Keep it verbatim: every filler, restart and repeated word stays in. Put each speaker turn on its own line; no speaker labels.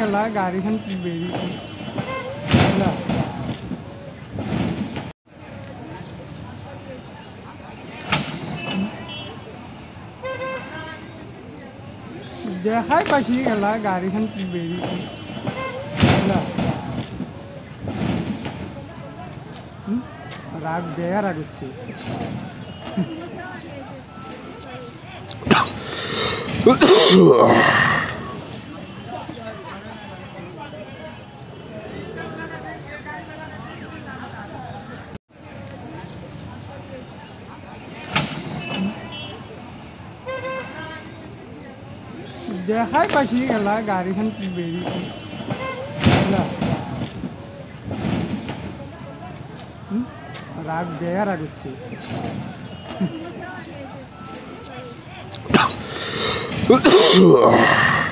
গেলা গাড়ীখন বেৰি দেখাই পাইছি গেলা গাড়ীখন বেৰি রাগ দেয়া রাগ হচ্ছে দেখাই পাইছি গেলা গাড়ীখন বেৰি রাগ দেয়া রাগ হচ্ছে